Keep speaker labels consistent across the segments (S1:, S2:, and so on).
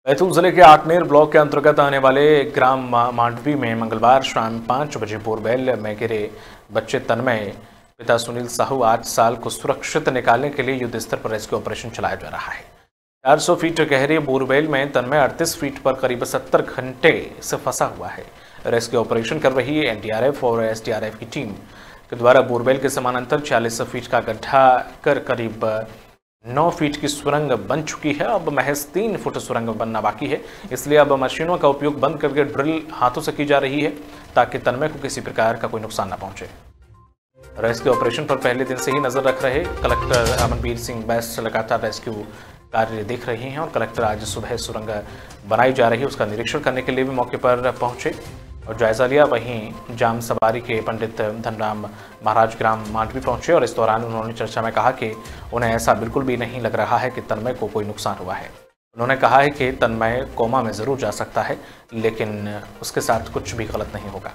S1: बैतूल जिले के आकनेर ब्लॉक के अंतर्गत आने वाले ग्राम मांडवी में मंगलवार शाम 5 बजे बोरवेल में गिरे बच्चे तन्मय पिता सुनील साहू 8 साल को सुरक्षित निकालने के लिए युद्ध स्तर पर रेस्क्यू ऑपरेशन चलाया जा रहा है। 400 फीट गहरे बोरवेल में तन्मय 38 फीट पर करीब 70 घंटे से फंसा हुआ है। रेस्क्यू ऑपरेशन कर रही एनडीआरएफ और एसडीआरएफ की टीम के द्वारा बोरवेल के समानांतर 40 फीट का गड्ढा कर करीब 9 फीट की सुरंग बन चुकी है। अब महज 3 फुट सुरंग बनना बाकी है, इसलिए अब मशीनों का उपयोग बंद करके ड्रिल हाथों से की जा रही है ताकि तन्मय को किसी प्रकार का कोई नुकसान न पहुंचे। रेस्क्यू ऑपरेशन पर पहले दिन से ही नजर रख रहे कलेक्टर अमनवीर सिंह बैस लगातार रेस्क्यू कार्य देख रहे हैं और कलेक्टर आज सुबह सुरंग बनाई जा रही है उसका निरीक्षण करने के लिए भी मौके पर पहुंचे और जायजा लिया। वहीं जाम सवारी के पंडित धनराम महाराज ग्राम मांडवी पहुंचे और इस दौरान उन्होंने चर्चा में कहा कि उन्हें ऐसा बिल्कुल भी नहीं लग रहा है कि तन्मय को कोई नुकसान हुआ है। उन्होंने कहा है कि तन्मय कोमा में जरूर जा सकता है, लेकिन उसके साथ कुछ भी गलत नहीं होगा।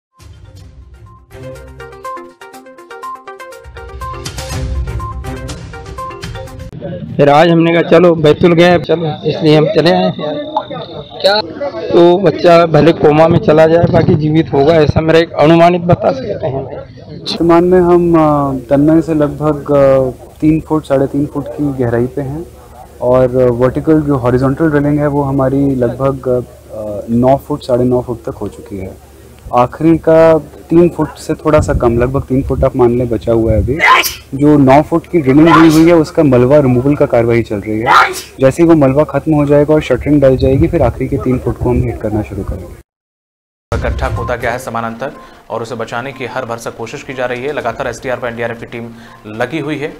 S2: फिर आज हमने कहा चलो बैतूल गए, चलो इसलिए हम चले आए। क्या तो बच्चा भले कोमा में चला जाए बाकी जीवित होगा, ऐसा मेरा एक अनुमानित बता सकते हैं।
S3: वर्तमान में हम तन्मय से लगभग 3 फुट 3.5 फुट की गहराई पे हैं और वर्टिकल जो हॉरिजॉन्टल ड्रिलिंग है वो हमारी लगभग 9 फुट 9.5 फुट तक हो चुकी है। आखिरी का 3 फुट से थोड़ा सा कम, लगभग 3 फुट आप मान लें बचा हुआ है। अभी जो 9 फुट की ड्रिलिंग हुई है उसका मलबा रिमूवल का कार्रवाई चल रही है। जैसे ही वो मलबा खत्म हो जाएगा और शटरिंग डल जाएगी, फिर आखिरी के 3 फुट को हम हिट करना शुरू करेंगे।
S1: गड्ढा खोदा गया है समानांतर और उसे बचाने की हर भरसक कोशिश की जा रही है। लगातार एसडीआरएफ एनडीआरएफ की टीम लगी हुई है।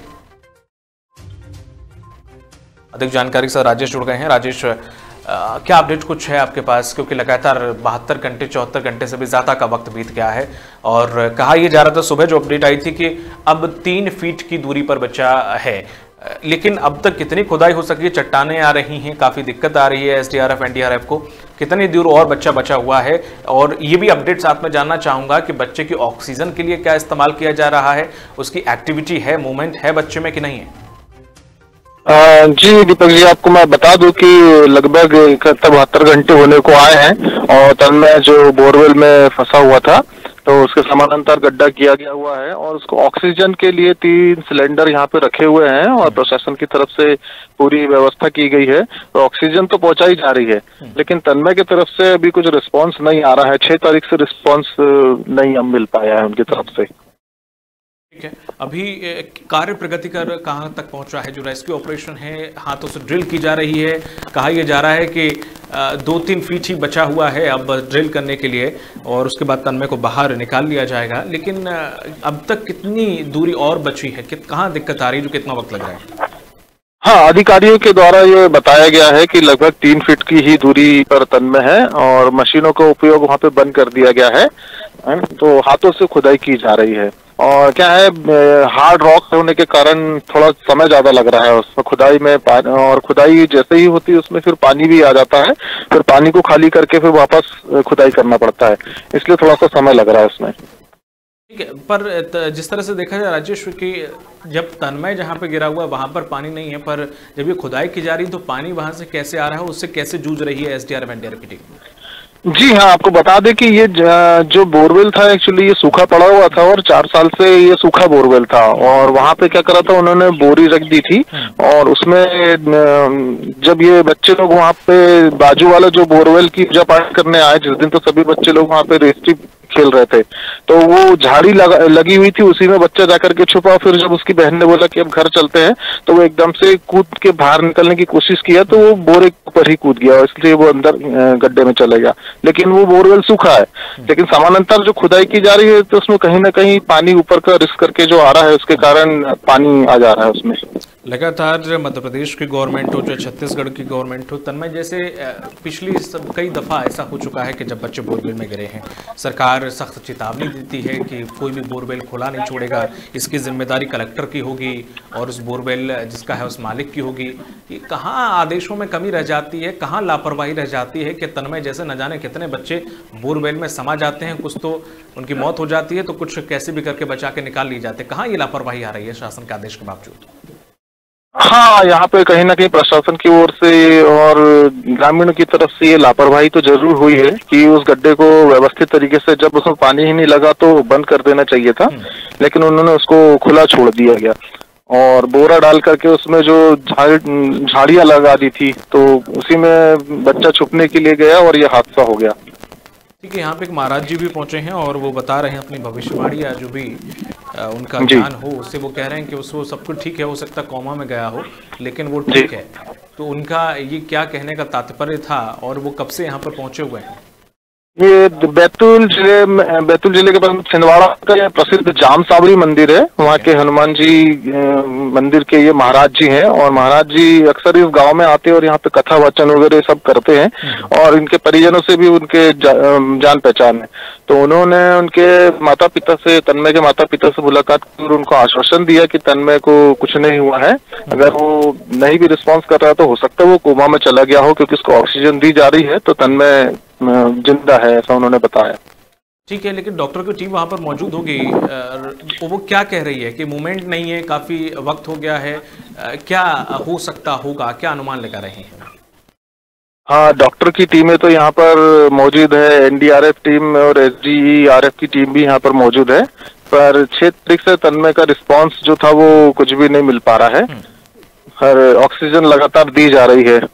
S1: अधिक जानकारी से राजेश जुड़ गए हैं। राजेश, क्या अपडेट कुछ है आपके पास, क्योंकि लगातार 72 घंटे 74 घंटे से भी ज्यादा का वक्त बीत गया है और कहा यह जा रहा था सुबह जो अपडेट आई थी कि अब 3 फीट की दूरी पर बचा है, लेकिन अब तक कितनी खुदाई हो सकी है? चट्टानें आ रही हैं, काफी दिक्कत आ रही है एसडीआरएफ एनडीआरएफ को, कितनी दूर और बच्चा बचा हुआ है? और ये भी अपडेट साथ में जानना चाहूंगा कि बच्चे की ऑक्सीजन के लिए क्या इस्तेमाल किया जा रहा है, उसकी एक्टिविटी है, मूवमेंट है बच्चे में कि नहीं है?
S4: जी दीपक जी, आपको मैं बता दूं कि लगभग 72 घंटे होने को आए हैं और तन्मय जो बोरवेल में फंसा हुआ था तो उसके समानांतर गड्ढा किया गया हुआ है और उसको ऑक्सीजन के लिए 3 सिलेंडर यहाँ पे रखे हुए हैं और प्रशासन की तरफ से पूरी व्यवस्था की गई है। तो ऑक्सीजन तो पहुंचाई जा रही है, लेकिन तन्मय की तरफ से अभी कुछ रिस्पांस नहीं आ रहा है। 6 तारीख से रिस्पांस नहीं हम मिल पाया है उनकी तरफ से।
S1: ठीक है, अभी कार्य प्रगति कर कहाँ तक पहुंचा है? जो रेस्क्यू ऑपरेशन है हाथों से ड्रिल की जा रही है, कहा यह जा रहा है कि 2-3 फीट ही बचा हुआ है अब ड्रिल करने के लिए और उसके बाद तन्मय को बाहर निकाल लिया जाएगा, लेकिन अब तक कितनी दूरी और बची है, कहाँ दिक्कत आ रही है, जो कितना वक्त लग रहा है?
S4: हाँ, अधिकारियों के द्वारा ये बताया गया है कि लगभग 3 फीट की ही दूरी पर तन्मय है और मशीनों का उपयोग वहाँ पे बंद कर दिया गया है, तो हाथों से खुदाई की जा रही है। और क्या है, हार्ड रॉक होने के कारण थोड़ा समय ज्यादा लग रहा है उसमें खुदाई में, और खुदाई जैसे ही होती है उसमें फिर पानी भी आ जाता है, फिर पानी को खाली करके फिर वापस खुदाई करना पड़ता है, इसलिए थोड़ा सा समय लग रहा है उसमें।
S1: ठीक है, पर जिस तरह से देखा जाए राजेश कि जब तन्मय जहां पे गिरा हुआ है वहां पर पानी नहीं है, पर जब ये खुदाई की जा रही है तो पानी वहां से कैसे आ रहा है, उससे कैसे जूझ रही है एसडीआरएफ एनडीआरएफ की टीम?
S4: जी हाँ, आपको बता दें कि ये जो बोरवेल था एक्चुअली ये सूखा पड़ा हुआ था और 4 साल से ये सूखा बोरवेल था और वहां पे क्या करा था उन्होंने बोरी रख दी थी और उसमें जब ये बच्चे लोग वहां पे बाजू वाला जो बोरवेल की पूजा पाठ करने आए जिस दिन, तो सभी बच्चे लोग वहां पे रेस्टी खेल रहे थे, तो वो झाड़ी लगी हुई थी, उसी में बच्चा जाकर के छुपा। फिर जब उसकी बहन ने बोला कि अब घर चलते हैं तो वो एकदम से कूद के बाहर निकलने की कोशिश किया तो वो बोरे के ऊपर ही कूद गया और इसलिए वो अंदर गड्ढे में चला गया। लेकिन वो बोरवेल सूखा है, लेकिन समानांतर जो खुदाई की जा रही है तो उसमें कहीं ना कहीं पानी ऊपर का रिस्क करके जो आ रहा है उसके कारण पानी आ जा रहा है उसमें।
S1: लगातार मध्य प्रदेश की गवर्नमेंट हो चाहे छत्तीसगढ़ की गवर्नमेंट हो, तन्मय जैसे पिछली कई दफ़ा ऐसा हो चुका है कि जब बच्चे बोरवेल में गिरे हैं सरकार सख्त चेतावनी देती है कि कोई भी बोरवेल खुला नहीं छोड़ेगा, इसकी जिम्मेदारी कलेक्टर की होगी और उस बोरवेल जिसका है उस मालिक की होगी। ये कहाँ आदेशों में कमी रह जाती है, कहाँ लापरवाही रह जाती है कि तन्मय जैसे न जाने कितने बच्चे बोरवेल में समा जाते हैं, कुछ तो उनकी मौत हो जाती है तो कुछ कैसे भी करके बचा के निकाल लिए जाते हैं। कहाँ ये लापरवाही आ रही है शासन के आदेश के बावजूद?
S4: हाँ, यहाँ पे कहीं ना कहीं प्रशासन की ओर से और ग्रामीणों की तरफ से ये लापरवाही तो जरूर हुई है कि उस गड्ढे को व्यवस्थित तरीके से, जब उसमें पानी ही नहीं लगा तो बंद कर देना चाहिए था, लेकिन उन्होंने उसको खुला छोड़ दिया गया और बोरा डाल करके उसमें जो झाड़ियां लगा दी थी, तो उसी में बच्चा छुपने के लिए गया और ये हादसा हो गया।
S1: ठीक है, यहाँ पे एक महाराज जी भी पहुंचे हैं और वो बता रहे हैं अपनी भविष्यवाणी या जो भी उनका ज्ञान हो उससे वो कह रहे हैं कि उसको सब कुछ ठीक है, हो सकता कोमा में गया हो लेकिन वो ठीक है। तो उनका ये क्या कहने का तात्पर्य था और वो कब से यहाँ पर पहुंचे हुए हैं?
S4: ये बैतूल जिले के पास छिंदवाड़ा का ये प्रसिद्ध जाम सावरी मंदिर है, वहाँ के हनुमान जी मंदिर के ये महाराज जी हैं और महाराज जी अक्सर इस गांव में आते हैं और यहाँ पे कथा वाचन वगैरह सब करते हैं और इनके परिजनों से भी उनके जान पहचान है। तो उन्होंने उनके माता पिता से, तन्मय के माता पिता से मुलाकात की और उनको आश्वासन दिया कि तन्मय को कुछ नहीं हुआ है, अगर वो नहीं भी रिस्पॉन्स कर रहा तो हो सकता है वो कोमा में चला गया हो क्योंकि उसको ऑक्सीजन दी जा रही है, तो तन्मय जिंदा है, ऐसा उन्होंने बताया।
S1: ठीक है, लेकिन डॉक्टर की टीम वहां पर मौजूद होगी, वो क्या कह रही है कि मूवमेंट नहीं है, काफी वक्त हो गया है, क्या हो सकता होगा, क्या अनुमान लगा रहे हैं?
S4: हाँ, डॉक्टर की टीमें तो यहाँ पर मौजूद है, एनडीआरएफ टीम और एसडीआरएफ की टीम भी यहाँ पर मौजूद है, पर 6 तारीख से तन्मय का रिस्पांस जो था वो कुछ भी नहीं मिल पा रहा है। हर ऑक्सीजन लगातार दी जा रही है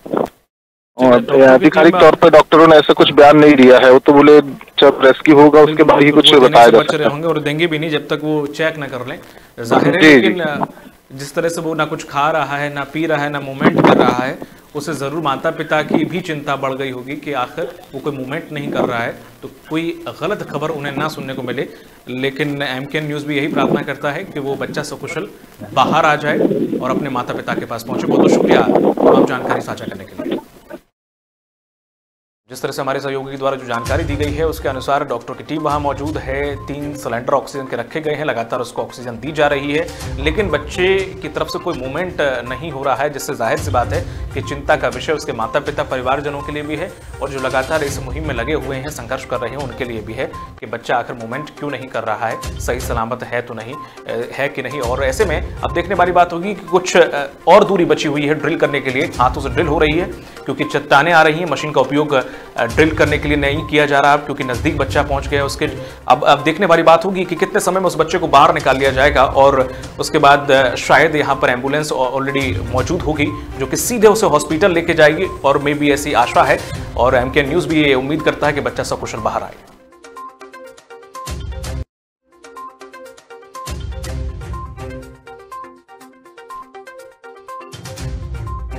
S4: और आधिकारिक तौर पर डॉक्टरों ने ऐसा कुछ बयान नहीं दिया है, वो तो बोले जब रेस्क्यू होगा उसके बाद ही कुछ बताया जा सकता
S1: है और देंगे भी नहीं जब तक वो चेक न कर लें, जाहिर है। लेकिन जिस तरह से वो ना कुछ खा रहा है, ना पी रहा है, ना मूवमेंट कर रहा है, उससे जरूर माता पिता की भी चिंता बढ़ गई होगी कि आखिर वो कोई मूवमेंट नहीं कर रहा है तो कोई गलत खबर उन्हें ना सुनने को मिले। लेकिन एमकेएन न्यूज़ भी यही प्रार्थना करता है कि वो बच्चा सकुशल बाहर आ जाए और अपने माता पिता के पास पहुंचे। बहुत बहुत शुक्रिया आप जानकारी साझा करने के लिए। जिस तरह से हमारे सहयोगी द्वारा जो जानकारी दी गई है उसके अनुसार डॉक्टर की टीम वहां मौजूद है, 3 सिलेंडर ऑक्सीजन के रखे गए हैं, लगातार उसको ऑक्सीजन दी जा रही है, लेकिन बच्चे की तरफ से कोई मूवमेंट नहीं हो रहा है, जिससे जाहिर सी बात है कि चिंता का विषय उसके माता पिता परिवारजनों के लिए भी है और जो लगातार इस मुहिम में लगे हुए हैं, संघर्ष कर रहे हैं, उनके लिए भी है कि बच्चा आखिर मूवमेंट क्यों नहीं कर रहा है, सही सलामत है तो नहीं है कि नहीं। और ऐसे में अब देखने वाली बात होगी कि कुछ और दूरी बची हुई है ड्रिल करने के लिए, हाथों से ड्रिल हो रही है क्योंकि चट्टानें आ रही हैं, मशीन का उपयोग ड्रिल करने के लिए नहीं किया जा रहा क्योंकि नजदीक बच्चा पहुंच गया उसके। अब देखने वाली बात होगी कि कितने समय में उस बच्चे को बाहर निकाल लिया जाएगा और उसके बाद शायद यहां पर एम्बुलेंस ऑलरेडी मौजूद होगी जो कि सीधे उसे हॉस्पिटल लेके जाएगी और मे बी ऐसी आशा है और एमकेएन न्यूज़ भी ये उम्मीद करता है कि बच्चा सकुशल बाहर आए।